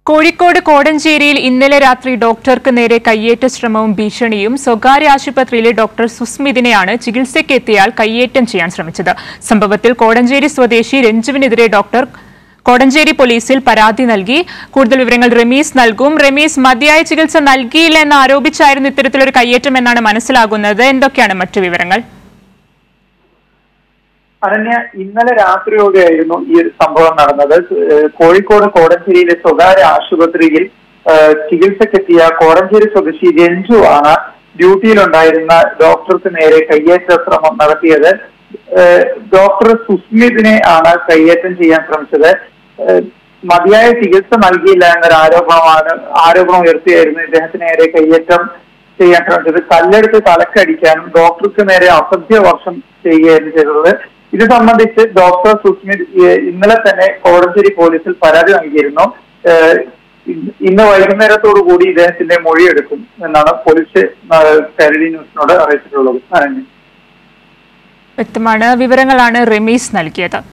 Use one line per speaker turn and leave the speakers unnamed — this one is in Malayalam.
കോഴിക്കോട് കോടഞ്ചേരിയിൽ ഇന്നലെ രാത്രി ഡോക്ടർക്ക് നേരെ കയ്യേറ്റ ശ്രമവും ഭീഷണിയും സ്വകാര്യ ആശുപത്രിയിലെ ഡോക്ടർ സുസ്മിതിനെയാണ് ചികിത്സയ്ക്കെത്തിയാൽ കയ്യേറ്റം ചെയ്യാൻ ശ്രമിച്ചത്. സംഭവത്തിൽ കോടഞ്ചേരി സ്വദേശി രഞ്ജുവിനെതിരെ ഡോക്ടർ കോടഞ്ചേരി പോലീസിൽ പരാതി നൽകി. കൂടുതൽ വിവരങ്ങൾ റമീസ് നൽകും. റമീസ്, മതിയായ ചികിത്സ നൽകിയില്ല എന്ന് ആരോപിച്ചായിരുന്നു ഇത്തരത്തിലൊരു കയ്യേറ്റം എന്നാണ് മനസ്സിലാകുന്നത്. എന്തൊക്കെയാണ് മറ്റു വിവരങ്ങൾ?
അനന്യ, ഇന്നലെ രാത്രിയോടെയായിരുന്നു ഈ സംഭവം നടന്നത്. കോഴിക്കോട് കോടഞ്ചേരിയിലെ സ്വകാര്യ ആശുപത്രിയിൽ ചികിത്സക്കെത്തിയ കോടഞ്ചേരി സ്വദേശി രഞ്ജു ആണ് ഡ്യൂട്ടിയിലുണ്ടായിരുന്ന ഡോക്ടർക്ക് നേരെ കയ്യേറ്റ ശ്രമം നടത്തിയത്. ഡോക്ടർ സുസ്മിതിനെ ആണ് കയ്യേറ്റം ചെയ്യാൻ ശ്രമിച്ചത്. മതിയായ ചികിത്സ നൽകിയില്ല എന്നൊരു ആരോപണം ഉയർത്തിയായിരുന്നു ഇദ്ദേഹത്തിന് നേരെ കയ്യേറ്റം ചെയ്യാൻ ശ്രമിച്ചത്. കല്ലെടുത്ത് തലക്കടിക്കാനും ഡോക്ടർക്ക് നേരെ അസഭ്യ വർഷം ചെയ്യുകയായിരുന്നു ചെയ്തത്. ഇത് സംബന്ധിച്ച് ഡോക്ടർ സുസ്മിത് ഇന്നലെ തന്നെ കോടഞ്ചേരി പോലീസിൽ പരാതി നൽകിയിരുന്നു. ഇന്ന് വൈകുന്നേരത്തോടു കൂടി ഇദ്ദേഹത്തിന്റെ മൊഴിയെടുക്കും എന്നാണ് പോലീസ് കൈരളി ന്യൂസിനോട് അറിയിച്ചിട്ടുള്ളത്.
വ്യക്തമാണ്. വിവരങ്ങളാണ് റമീസ് നൽകിയത്.